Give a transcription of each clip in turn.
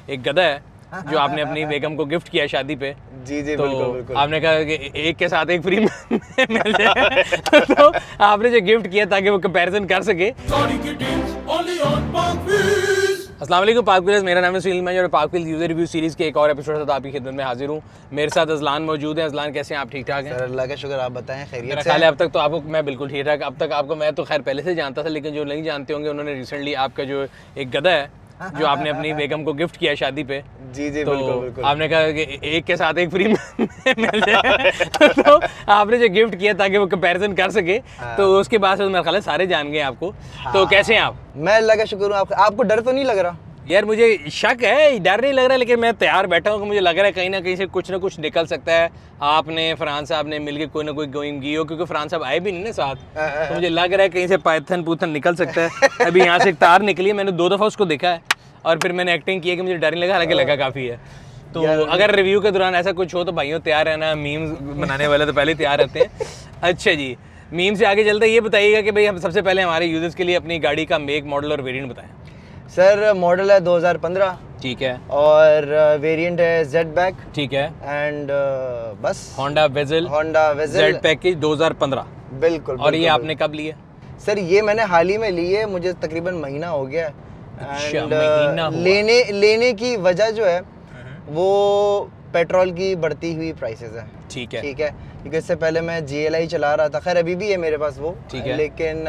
एक गधा है जो आपने अपनी बेगम को गिफ्ट किया शादी पे। जी जी तो बिल्कुल बिल्कुल। आपने कहा कि एक के साथ एक फ्री मिल जाए तो आपने जो गिफ्ट किया ताकि वो कंपैरिजन कर सके। अस्सलाम वालेकुम पाक व्हील्स, मेरा नाम है सुनील मैंने और पाक व्हील्स यूजर रिव्यू सीरीज के एक और एपिसोड के साथ आपकी खिदमत में हाजिर हूँ। मेरे साथ अजलान मौजूद है। अजलान कैसे हैं आप? ठीक ठाक हैं सर, अल्लाह का शुक्र। आप बताएं खैरियत से? मेरा ख्याल है अब तक तो आपको मैं बिल्कुल ठीक ठाक। अब तक आपको मैं तो खैर पहले से जानता था, लेकिन जो नहीं जानते होंगे उन्होंने रिसेंटली आपका जो एक गधा है जो आपने अपनी बेगम को गिफ्ट किया शादी पे। जी जी तो बिल्कुल बिल्कुल। आपने कहा कि एक के साथ एक फ्री मिल जाए तो आपने जो गिफ्ट किया ताकि वो कंपैरिजन कर सके। तो उसके बाद से मेरा ख्याल है सारे जान गए आपको। तो कैसे हैं आप? मैं अल्लाह का शुक्र हूँ। आपको डर तो नहीं लग रहा? यार मुझे शक है, डर नहीं लग रहा, लेकिन मैं तैयार बैठा हूँ कि मुझे लग रहा है कहीं ना कहीं से कुछ ना कुछ निकल सकता है। आपने फरहान साहब ने मिलकर कोई ना कोई गोइंग की हो, क्योंकि फरहान साहब आए भी नहीं ना साथ, तो मुझे लग रहा है कहीं से पाइथन पूथन निकल सकता है। अभी यहाँ से एक तार निकली है, मैंने 2 दफ़ा उसको देखा है और फिर मैंने एक्टिंग की है कि मुझे डर नहीं लगा, हालांकि लगा काफ़ी है। तो अगर रिव्यू के दौरान ऐसा कुछ हो तो भाइयों तैयार रहना। मीम्स बनाने वाले तो पहले तैयार रहते हैं। अच्छा जी, मीम से आगे चलते ये बताइएगा कि भाई हम सबसे पहले हमारे यूजर्स के लिए अपनी गाड़ी का मेक, मॉडल और वेरिएंट बताएं। सर मॉडल है 2015। ठीक है। और वेरिएंट है Z-Back। ठीक है। एंड बस होंडा वेज़ल Z-Pack 2015। बिल्कुल। और ये आपने कब लिए? सर ये मैंने हाल ही में ली है, मुझे तकरीबन महीना हो गया। अच्छा, महीना हुआ। लेने की वजह जो है वो पेट्रोल की बढ़ती हुई प्राइसेस है। ठीक है। ठीक है, क्योंकि इससे पहले मैं GLI चला रहा था, खैर अभी भी है मेरे पास वो। ठीक है। लेकिन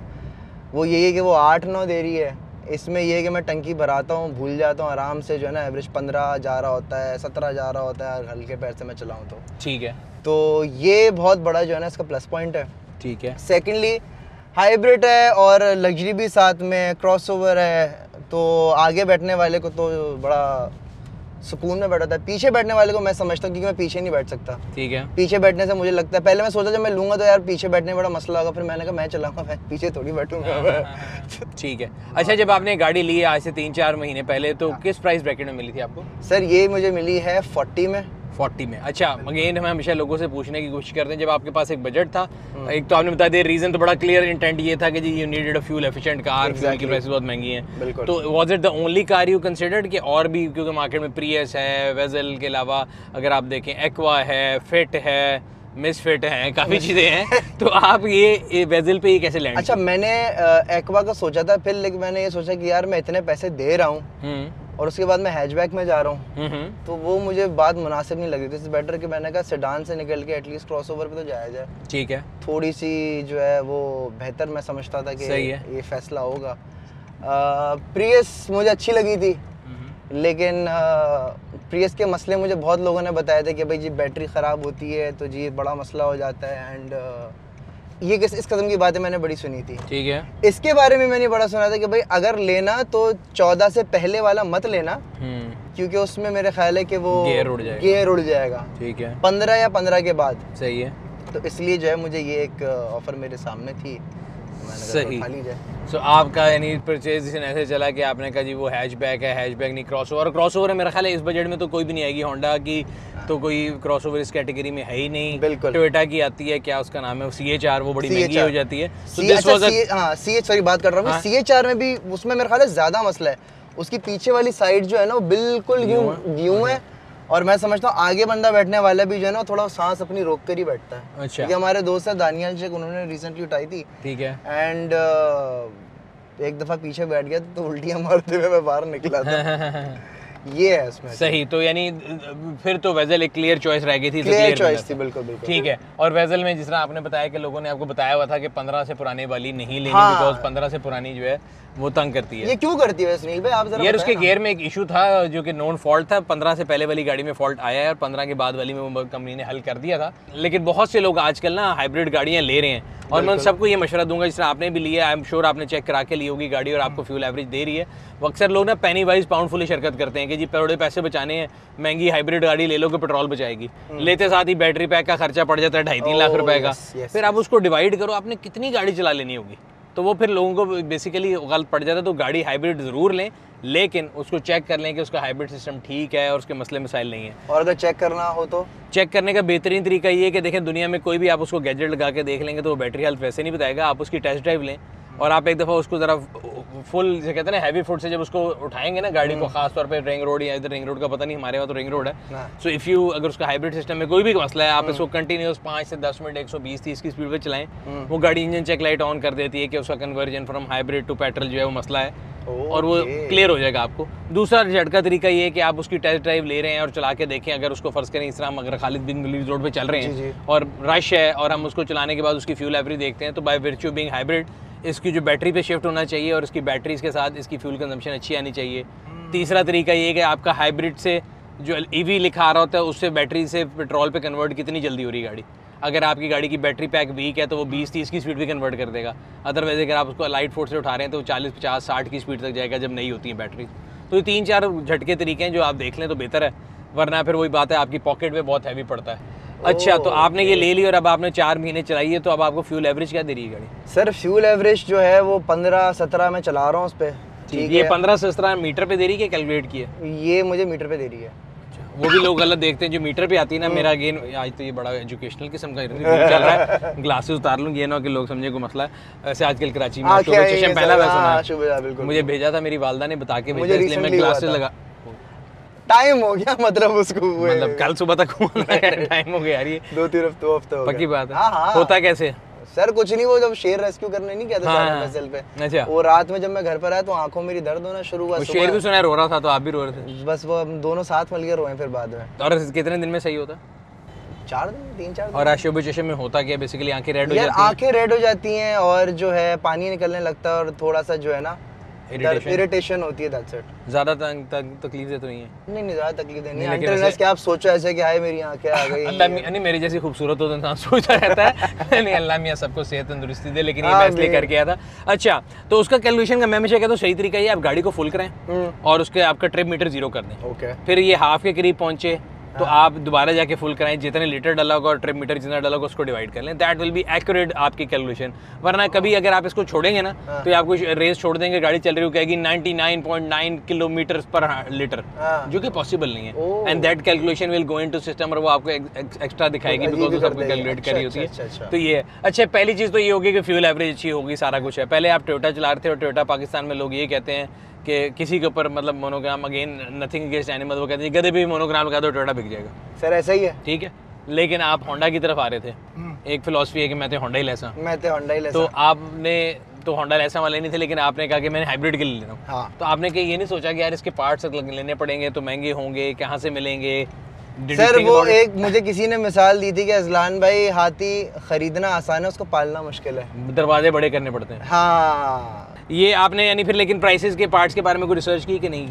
वो यही है कि वो 8-9 दे रही है। इसमें ये है कि मैं टंकी भराता हूँ, भूल जाता हूँ आराम से, जो है ना एवरेज 15 जा रहा होता है, 17 जा रहा होता है हल्के पैर से मैं चलाऊँ तो। ठीक है। तो ये बहुत बड़ा जो है ना इसका प्लस पॉइंट है। ठीक है। सेकेंडली हाइब्रिड है और लग्जरी भी साथ में, क्रॉसओवर है, तो आगे बैठने वाले को तो बड़ा सुकून में बैठा था। पीछे बैठने वाले को मैं समझता हूँ, क्योंकि मैं पीछे नहीं बैठ सकता। ठीक है। पीछे बैठने से मुझे लगता है, पहले मैं सोचा जब मैं लूंगा तो यार पीछे बैठने में बड़ा मसला होगा, फिर मैंने कहा मैं चलाऊंगा, मैं पीछे थोड़ी बैठूंगा मैं। ठीक है। अच्छा, जब आपने गाड़ी ली आज से 3-4 महीने पहले, तो किस प्राइस ब्रैकेट में मिली थी आपको? सर ये मुझे मिली है 40 में। 40 में। अच्छा, अगेन हम हमेशा लोगों से पूछने की कोशिश करते हैं, जब आपके पास एक बजट था, एक तो आपने बता दिया रीजन, तो बड़ा क्लियर इंटेंट ये था कि जी you needed a fuel efficient car. Fuel की प्राइसेस बहुत महंगी हैं, तो was it the only car you considered कि और भी, क्योंकि मार्केट में प्रियस है, वेज़ल के अलावा अगर आप देखें एक्वा है, फिट है, मिसफिट है, काफ़ी चीज़ें हैं, तो आप ये वेज़ल पे ये कैसे लैंड? अच्छा, मैंने एक्वा का सोचा था फिर, लेकिन मैंने ये सोचा कि यार मैं इतने पैसे दे रहा हूँ और उसके बाद मैं हैचबैक में जा रहा हूँ, तो वो मुझे बात मुनासिब नहीं लगी थी। इससे बेटर कि मैंने कहा सेडान से निकल के एटलीस्ट क्रॉसओवर पे तो जाया जाए। ठीक है। थोड़ी सी जो है वो बेहतर मैं समझता था कि सही है। ये फैसला होगा। प्रियस मुझे अच्छी लगी थी, लेकिन प्रियस के मसले मुझे बहुत लोगों ने बताए थे कि भाई जी बैटरी ख़राब होती है तो जी बड़ा मसला हो जाता है, एंड ये इस कदम की बातें मैंने बड़ी सुनी थी। ठीक है। इसके बारे में मैंने बड़ा सुना था कि भाई अगर लेना तो 14 से पहले वाला मत लेना, क्योंकि उसमें मेरे ख्याल है कि वो गियर उड़ जाएगा। ठीक है। 15 या 15 के बाद। सही है। तो इसलिए जो है मुझे ये एक ऑफर मेरे सामने थी, सही। सो आपका यानी परचेज डिसीजन ऐसे चला कि आपने कहा जी वो हैचबैक है, हैचबैक नहीं क्रॉसओवर। क्रॉसओवर है मेरा ख्याल है इस बजट में तो कोई भी नहीं आएगी, होंडा की तो कोई क्रॉसओवर इस कैटेगरी में है ही नहीं। बिल्कुल। टोयोटा की आती है, क्या उसका नाम है, CH-R, वो बड़ी महंगी हो जाती है। सॉरी बात कर रहा हूँ, CH-R में भी उसमें मेरा ख्याल है ज्यादा मसला है, उसकी पीछे वाली साइड जो है ना वो बिल्कुल यूं है, और मैं समझता हूँ आगे बंदा बैठने वाला भी जो है ना थोड़ा सांस अपनी रोक कर ही बैठता है। अच्छा। क्योंकि हमारे दोस्त है दानियाल शेख, उन्होंने रिसेंटली उठाई थी। ठीक है। एंड एक दफा पीछे बैठ गया तो उल्टियां मारते हुए मैं बाहर निकला था। ये है उसमें। सही। तो यानी फिर तो वेज़ल एक क्लियर चॉइस रह गई थी। क्लियर चॉइस थी, बिल्कुल बिल्कुल। ठीक है। और वेज़ल में जिस तरह आपने बताया कि लोगों ने आपको बताया हुआ था कि 15 से पुराने वाली नहीं लेनी, बिकॉज 15 से पुरानी जो है वो तंग करती है। ये क्यों करती है सुनील भाई, आप जरा यार उसके गियर में एक इशू था जो कि नोन फॉल्ट था। 15 से पहले वाली गाड़ी में फॉल्ट आया है और 15 के बाद वाली में वो कंपनी ने हल कर दिया था। लेकिन बहुत से लोग आजकल ना हाइब्रिड गाड़ियां ले रहे हैं, और मैं उन सबको ये मशवरा दूंगा, जिस तरह आपने भी लिया, आई एम श्योर आपने चेक करा के ली होगी गाड़ी और आपको फ्यूल एवरेज दे रही है। वो अक्सर लोग ना पेनी वाइज पाउंड फुली शिरकत करते हैं कि जी थोड़े पैसे बचाने हैं, महंगी हाइब्रिड गाड़ी ले लो कि पेट्रोल बचाएगी। लेते साथ ही बैटरी पैक का खर्चा पड़ जाता है 2.5-3 लाख रुपए का। फिर आप उसको डिवाइड करो, आपने कितनी गाड़ी चला लेनी होगी, तो वो फिर लोगों को बेसिकली गलत पड़ जाता है। तो गाड़ी हाइब्रिड ज़रूर लें, लेकिन उसको चेक कर लें कि उसका हाइब्रिड सिस्टम ठीक है और उसके मसले मसाइल नहीं है। और अगर चेक करना हो तो चेक करने का बेहतरीन तरीका ये है कि देखें दुनिया में कोई भी आप उसको गैजेट लगा के देख लेंगे तो वो बैटरी हेल्थ वैसे नहीं बताएगा। आप उसकी टेस्ट ड्राइव लें और आप एक दफ़ा उसको ज़रा फुल जो कहते हैं ना हैवी फुट से जब उसको उठाएंगे ना गाड़ी को, खास तौर पे रिंग रोड या इधर रिंग रोड का पता नहीं, हमारे वहाँ तो रिंग रोड है। सो इफ़ यू अगर उसका हाइब्रिड सिस्टम में कोई भी मसला है, आप इसको कंटिन्यूस 5 से 10 मिनट 120-30 की स्पीड पे चलाएं, वो गाड़ी इंजन चेक लाइट ऑन कर देती है कि उसका conversion from hybrid to petrol जो है वो मसला है, और वो क्लियर हो जाएगा आपको। दूसरा झटका तरीका ये है कि आप उसकी टेस्ट ड्राइव ले रहे हैं और चला के देखें, अगर उसको फर्ज करें इस तरह हम अगर खालिद बिन वलीद रोड पे चल रहे हैं और रश है और हम उसको चलाने के बाद उसकी फ्यूल एवरेज देखते हैं, तो बाय वर्च्यू बीइंग हाइब्रिड इसकी जो बैटरी पे शिफ्ट होना चाहिए और इसकी बैटरीज के साथ इसकी फ्यूल कंजम्पशन अच्छी आनी चाहिए। तीसरा तरीका ये है कि आपका हाइब्रिड से जो ईवी लिखा आ रहा होता है उससे बैटरी से पेट्रोल पे कन्वर्ट कितनी जल्दी हो रही है गाड़ी। अगर आपकी गाड़ी की बैटरी पैक वीक है तो वो 20-30 की स्पीड भी कन्वर्ट कर देगा। अदरवाइज अगर आप उसको लाइट फोर्स से उठा रहे हैं तो 40-50-60 की स्पीड तक जाएगा जब नहीं होती है बैटरी। तो ये 3-4 झटके तरीके हैं जो आप देख लें तो बेहतर है, वरना फिर वही बात है आपकी पॉकेट में बहुत हैवी पड़ता है। अच्छा, तो आपने ये ले ली और अब आपने 4 महीने चलाई है, तो अब आपको फ्यूल एवरेज क्या दे रही है गाड़ी? सर फ्यूल एवरेज जो है वो 15-17 में चला रहा हूँ उस पर। ये 15-17 मीटर पे दे रही है, कैलकुलेट की है? ये मुझे मीटर पे दे रही है। वो भी लोग गलत देखते हैं जो मीटर पे आती है ना। मेरा अगेन आज तो ये बड़ा एजुकेशनल किस्म का चल रहा है, ग्लासेस उतार लूँ ये ना कि लोग समझे को मसला है। वैसे आजकल कराची में चश्म पहना हुआ सुना, मुझे भेजा था मेरी वालदा ने बता के भेजा, इसलिए मैं ग्लासेस लगा। टाइम हो गया मतलब उसको, मतलब कल सुबह तक टाइम हो गया यार, ये 2-3 हफ्ते हो गए। पक्की बात है। होता कैसे सर? कुछ नहीं, वो जब शेर रेस्क्यू करने नहीं गया था फैसल पे, अच्छा, वो रात में जब मैं घर पर आया तो आंखों मेरी दर्द होना शुरू हुआ। शेर भी सुना रो रहा था तो आप भी रो रहे थे? बस वो हम दोनों साथ मिलकर रोए फिर बाद में। और कितने दिन में सही होता? 4 दिन, 3-4 दिन। और आशुब चश्मे में होता क्या बेसिकली? आंखें रेड हो जाती हैं। आंखें रेड हो जाती हैं और जो है पानी निकलने लगता है और थोड़ा सा जो है ना इरिटेशन होती है। That's it. ज्यादा तकलीफें तो नहीं है? नहीं ज्यादा तकलीफें नहीं है, अनटिल कि आप सोचो ऐसे कि हाय मेरी आंखें आ गई। अल्लाह नहीं मेरी जैसी खूबसूरत हो तो इंसान सोचता रहता है। नहीं, अल्लाह मियां सबको सेहत तंदुरुस्ती दे, लेकिन ये मैं इसलिए करके आया था। अच्छा, तो उसका कैलकुलेशन का मैं हमेशा कहता हूँ सही तरीका ये, आप गाड़ी को फुल करें और उसके आपका ट्रिप मीटर 0 कर दें। ओके, फिर ये हाफ के करीब पहुंचे तो आप दोबारा जाके फुल कराएं, जितने लीटर डाला होगा और ट्रिप मीटर जितना डाला होगा उसको डिवाइड कर लें। दैट विल बी एक्यूरेट आपकी कैलकुलेशन। वरना कभी अगर आप इसको छोड़ेंगे ना तो आपको रेस छोड़ देंगे, गाड़ी चल रही हो कहेगी 99.9 किलोमीटर पर लीटर, जो कि पॉसिबल नहीं है। And that calculation will go into system और वो आपको एक्स्ट्रा दिखाएगी बिकॉज वो आपको कैलकुलेट करी होती है। तो ये है। अच्छा, पहली चीज़ तो ये होगी कि फ्यूल एवरेज अच्छी होगी, सारा कुछ है। पहले आप टोयोटा चला रहे थे और टोयोटा पाकिस्तान में लोग ये कहते हैं कि किसी के ऊपर मतलब monogram, again nothing against animal, वो कहते हैं गधे भी मोनोग्राम लगा दो टोयोटा बिक जाएगा। सर ऐसा ही है, ठीक है। लेकिन आप होंडा की तरफ आ रहे थे, एक फिलॉसफी है कि मैं तो होंडा ही लेसा, तो आपने तो होंडा लेसा वाले नहीं थे, लेकिन आपने कहा कि मैं हाइब्रिड के लिए ले रहा हूँ। हाँ। तो आपने कहीं ये नहीं सोचा कि यार इसके पार्ट्स लेने पड़ेंगे तो महंगे होंगे, कहाँ से मिलेंगे? सर वो एक मुझे किसी ने मिसाल दी थी कि अजलान भाई हाथी खरीदना आसान है, उसको पालना मुश्किल है, दरवाजे बड़े करने पड़ते हैं। हाँ, ये आपने यानी फिर लेकिन प्राइसेस के पार्ट्स के बारे में कोई रिसर्च की कि नहीं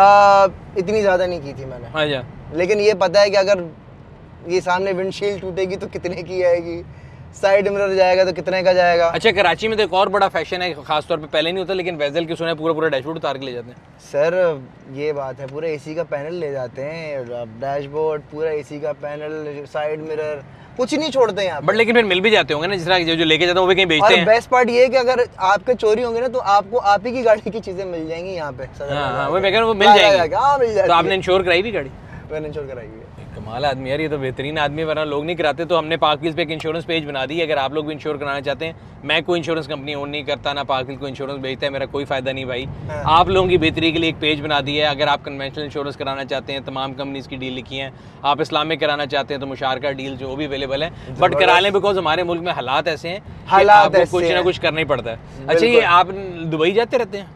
की? इतनी ज़्यादा नहीं की थी मैंने। अच्छा, लेकिन ये पता है कि अगर ये सामने विंडशील्ड टूटेगी तो कितने की आएगी, साइड मिरर जाएगा तो कितने का जाएगा। अच्छा, कराची में तो एक और बड़ा फैशन है, खास तौर पे पहले नहीं होता लेकिन वेजल की सुना पूरा डैशबोर्ड उतार के ले जाते हैं। सर ये बात है, पूरा एसी का पैनल ले जाते हैं, डैशबोर्ड पूरा एसी का पैनल, साइड मिरर, कुछ नहीं छोड़ते हैं। बट लेकिन फिर मिल भी जाते होंगे ना, जिस तरह जो लेके जाते हैं वो भी कहीं बेचते हैं। और बेस्ट पार्ट ये है कि अगर आपके चोरी होंगे ना तो आपको आप ही की गाड़ी की चीजें मिल जाएंगी यहाँ पे। हाँ, वो मैं कह रहा हूँ मिल जाएगी। हाँ, मिल जाएगी। तो आपने इंश्योर कराई भी गाड़ी? मैंने इंश्योर कराई है। कमाल आदमी यार, ये तो बेहतरीन आदमी, वरना लोग नहीं कराते। तो हमने पार्क व्हील्स पे एक इंश्योरेंस पेज बना दी, अगर आप लोग भी इंश्योर कराना चाहते हैं। मैं कोई इंश्योरेंस कंपनी ओन नहीं करता, ना पार्क व्हील को इंश्योरेंस बेचता है, मेरा कोई फायदा नहीं भाई। आप लोगों की बेहतरी के लिए एक पेज बना दी है। अगर आप कन्वेंशनल इंश्योरेंस कराना चाहते हैं, तमाम कंपनीज की डील लिखी हैं। आप इस्लामिक कराना चाहते हैं तो मुशारका डील जो भी अवेलेबल है, बट करा लें, बिकॉज हमारे मुल्क में हालात ऐसे हैं, हालात कुछ ना कुछ करना ही पड़ता है। अच्छा, ये आप दुबई जाते रहते हैं?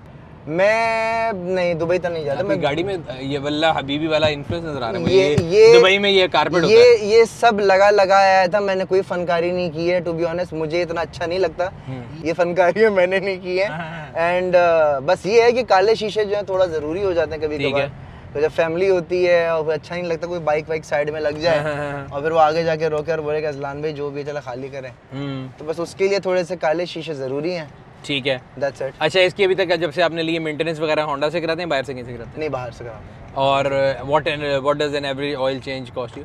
मैं नहीं, दुबई तो नहीं जाता। मैं गाड़ी में ये वल्ला हबीबी वाला इन्फ्लुएंस नजर आ रहा है मुझे। ये दुबई में ये कारपेट होता है, ये सब लगा आया था। मैंने कोई फनकारी नहीं की है, टू बी ऑनेस्ट मुझे इतना अच्छा नहीं लगता ये फनकारी, मैंने नहीं की है। एंड बस ये है कि काले शीशे जो है थोड़ा जरूरी हो जाते हैं कभी कभार। तो जब फैमिली होती है और अच्छा नहीं लगता कोई बाइक वाइक साइड में लग जाए और फिर वो आगे जाके रोके और बोले कि अजलान भाई जो भी चला खाली करें, तो बस उसके लिए थोड़े से काले शीशे जरूरी हैं। ठीक है, दैट्स इट। अच्छा, इसकी अभी तक जब से आपने लिए मेंटेनेंस वगैरह होंडा से कराते हैं, बाहर से कहीं से कराते हैं? नहीं, बाहर से कराते हैं। और what does an average oil change cost you?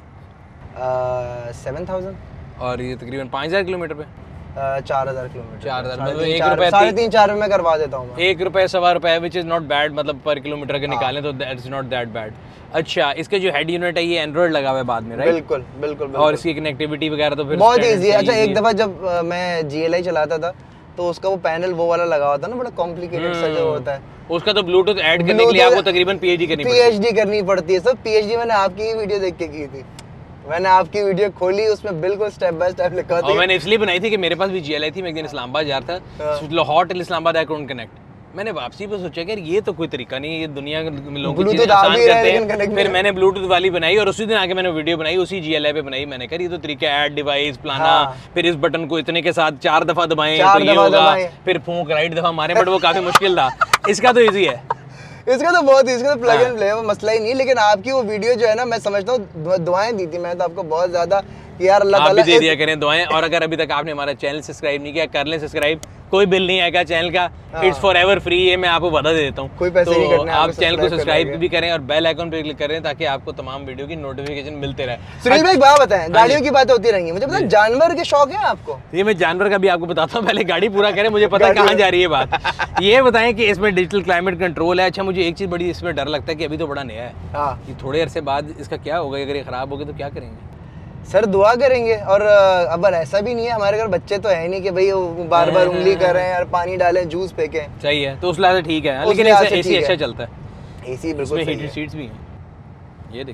7000। और ये तकरीबन 5000 किलोमीटर पे? 4000 किलोमीटर। 4000 मतलब 1 रुपए 3.5-4 में करवा देता हूँ मैं। 1 रुपए 1.25 रुपए, विच इज नॉट बैड, मतलब पर किलोमीटर के निकालें तो दैट्स नॉट दैट बैड। अच्छा, इसके जो हेड यूनिट है ये एंड्रॉइड लगा हुआ है बाद में, राइट? बिल्कुल। और इसकी कनेक्टिविटी वगैरह तो फिर बहुत ईजी है। अच्छा, एक दफ़ा जब मैं GLI चलाता था तो उसका वो पैनल वो वाला लगा होता है ना, बड़ा कॉम्प्लिकेटेड सा जो होता है, उसका तो ब्लूटूथ ऐड करने के लिए आपको तकरीबन पीएचडी करनी पड़ती है। सब पीएचडी मैंने आपकी ही वीडियो देख के की थी। मैंने आपकी वीडियो खोली, उसमें बिल्कुल स्टेप बाय स्टेप लिखा था। और मैंने इसलिए बनाई थी कि मेरे पास भी जीएलआई थी, मैं एक दिन इस्लामाबाद जा रहा था, Lahore till Islamabad I couldn't connect. मैंने वापसी पे सोचा कि ये तो कोई तरीका नहीं है, ये दुनिया के लोगों की चीजें आसान करते हैं। फिर मैंने ब्लूटूथ वाली बनाई और उसी दिन आके मैंने वीडियो बनाई, उसी जीएलआई पे बनाई। मैंने कहा ये तो तरीका है, ऐड डिवाइस प्लाना, फिर इस बटन को इतने के साथ 4 दफा दबाएं तो ये होगा, फिर फूंक राइट दफा मारें, बट वो काफी मुश्किल था। इसका तो ईजी है, इसका तो बहुत, इसका तो प्लग एंड प्ले है, वो मसला ही नहीं। लेकिन आपकी वो वीडियो जो है ना, मैं समझता हूँ दुआएं दी थी मैं तो आपको बहुत ज्यादा, यार अल्लाह ताला आप भी दे दिया करें दुआएं। और अगर अभी तक आपने हमारा चैनल सब्सक्राइब नहीं किया, कर लें सब्सक्राइब, कोई बिल नहीं आएगा चैनल का, इट्स फॉर एवर फ्री है, मैं आपको बता दे देता हूँ। कोई पैसे नहीं करने, आप चैनल को सब्सक्राइब भी करें और बेल आइकन पे क्लिक करें ताकि आपको तमाम वीडियो की नोटिफिकेशन मिलते रहे। सुनील भाई एक बात बताएं, गाड़ियों की बातें होती रहेंगी, मुझे पता है जानवर के शौक है आपको? ये मैं जानवर का भी आपको बताता हूँ, पहले गाड़ी पूरा करें, मुझे पता है कहाँ जा रही है बात। ये बताएं कि इसमें डिजिटल क्लाइमेट कंट्रोल है। अच्छा, मुझे एक चीज़ बड़ी इसमें डर लगता है कि अभी तो बड़ा नया है, कि थोड़े अरसे बाद इसका क्या होगा, अगर ये खराब हो गया तो क्या करेंगे? सर दुआ करेंगे। और अब ऐसा भी नहीं है, हमारे घर बच्चे तो है नहीं कि भाई बार बार उंगली कर रहे हैं और पानी डालें, जूस फेंकें। सही है, तो उस लिहाज से ठीक है, लेकिन एसी अच्छा चलता है, एसी बिल्कुल इसमें हीटेड सीट्स भी हैं। ये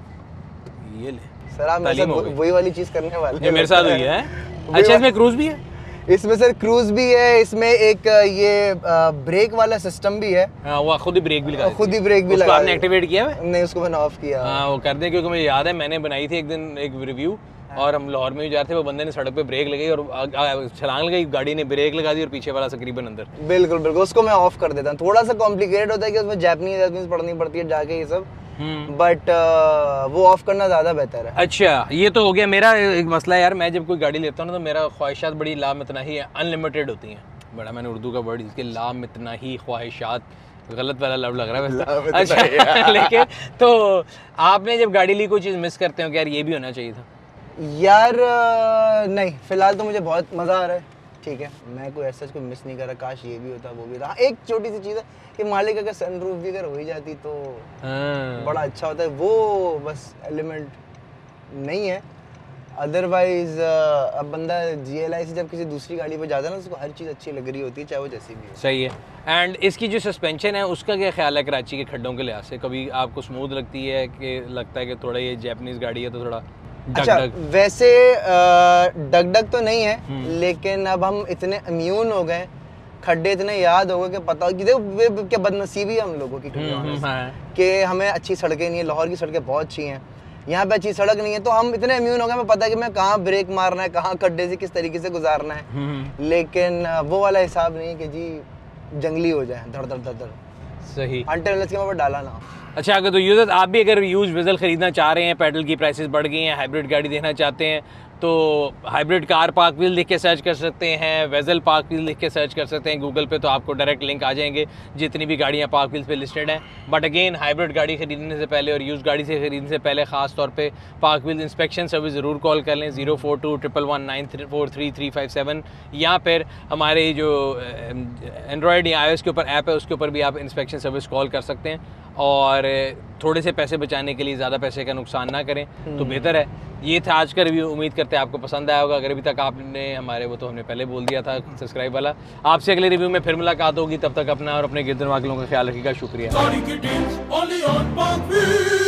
देखिए, ये ले सर, आप मेरे साथ वही वाली चीज़ करने वाले हैं जो मेरे साथ हुई है। अच्छा, इसमें क्रूज भी है? इसमें सर क्रूज भी है, इसमें एक ये ब्रेक वाला सिस्टम भी है। वो खुद ही ब्रेक भी लगा, खुद ही ब्रेक भी लगा। आपने एक्टिवेट किया है? नहीं, उसको मैंने ऑफ किया। हाँ, वो कर दे, क्योंकि मुझे याद है मैंने बनाई थी एक दिन एक रिव्यू, और हम लाहौर में भी जा रहे थे, वो बंदे ने सड़क पे ब्रेक लगाई और छलांग लगाई, गाड़ी ने ब्रेक लगा दी और पीछे वाला तकरीबन अंदर। बिल्कुल बिल्कुल, उसको मैं ऑफ कर देता हूँ। थोड़ा सा कॉम्प्लिकेटेड होता है कि उसमें जापानीज पढ़नी पड़ती है जाके ये सब, बट वो ऑफ करना ज़्यादा बेहतर है। अच्छा, ये तो हो गया मेरा एक मसला है यार, मैं जब कोई गाड़ी लेता हूँ ना तो मेरा ख्वाहिशात बड़ी लामितनाही अनलिमिटेड होती हैं। बड़ा मैंने उर्दू का वर्ड, इसके लामितनाही ख्वाहिशात, गलत वाला लफ्ज़ लग रहा है वैसे। अच्छा लेकिन तो आपने जब गाड़ी ली कोई चीज़ मिस करते हो कि यार ये भी होना चाहिए था? यार नहीं, फिलहाल तो मुझे बहुत मज़ा आ रहा है, ठीक है, मैं कोई ऐसा कोई मिस नहीं कर रहा, काश ये भी होता वो भी था। एक छोटी सी चीज़ है कि मालिक अगर सनरूफ भी अगर हो ही जाती तो बड़ा अच्छा होता है, वो बस एलिमेंट नहीं है। अदरवाइज अब बंदा जीएलआई से जब किसी दूसरी गाड़ी पर जाता है ना, उसको हर चीज़ अच्छी लग रही होती है, चाहे वो जैसी भी हो। सही है। एंड इसकी जो सस्पेंशन है उसका क्या ख्याल है कराची के खड्डों के लिहाज से? कभी आपको स्मूथ लगती है कि लगता है कि थोड़ा ये जापानीज गाड़ी है तो थोड़ा अच्छा, वैसे डग तो नहीं है, लेकिन अब हम इतने इम्यून हो गए, खड्डे इतने याद हो गए कि पता कि देखो क्या बदनसीबी है हम लोगों की कि हमें अच्छी सड़कें नहीं है। लाहौर की सड़कें बहुत अच्छी हैं, यहाँ पे अच्छी सड़क नहीं है, तो हम इतने इम्यून हो गए, हमें पता है कि मैं कहाँ ब्रेक मारना है, कहाँ खड्डे से किस तरीके से गुजारना है। लेकिन वो वाला हिसाब नहीं है कि जी जंगली हो जाए धड़ धड़ धड़ धड़। सही, अनटिल के ऊपर डाला ना। अच्छा, अगर तो यूजर्स आप भी अगर यूज वेजल खरीदना चाह रहे हैं, पेट्रोल की प्राइसेस बढ़ गई हैं, हाइब्रिड गाड़ी देखना चाहते हैं, तो हाइब्रिड कार पार्क व्हील लिख के सर्च कर सकते हैं, वेजल पार्क व्हील लिख के सर्च कर सकते हैं गूगल पे, तो आपको डायरेक्ट लिंक आ जाएंगे जितनी भी गाड़ियाँ पार्क व्हील्स पे लिस्टेड हैं। बट अगेन, हाइब्रिड गाड़ी खरीदने से पहले और यूज़ गाड़ी से खरीदने से पहले ख़ास तौर पे पार्क व्हील इंस्पेक्शन सर्विस ज़रूर कॉल कर लें 0421194357, या फिर हमारे जो एंड्रॉयड या iOS के ऊपर ऐप है उसके ऊपर भी आप इंस्पेक्शन सर्विस कॉल कर सकते हैं। और थोड़े से पैसे बचाने के लिए ज़्यादा पैसे का नुकसान ना करें तो बेहतर है। ये था आज का रिव्यू, उम्मीद करते हैं आपको पसंद आया होगा। अगर अभी तक आपने हमारे, वो तो हमने पहले बोल दिया था, सब्सक्राइब वाला। आपसे अगले रिव्यू में फिर मुलाकात होगी, तब तक अपना और अपने गिरदन वालों का ख्याल रखिएगा। शुक्रिया।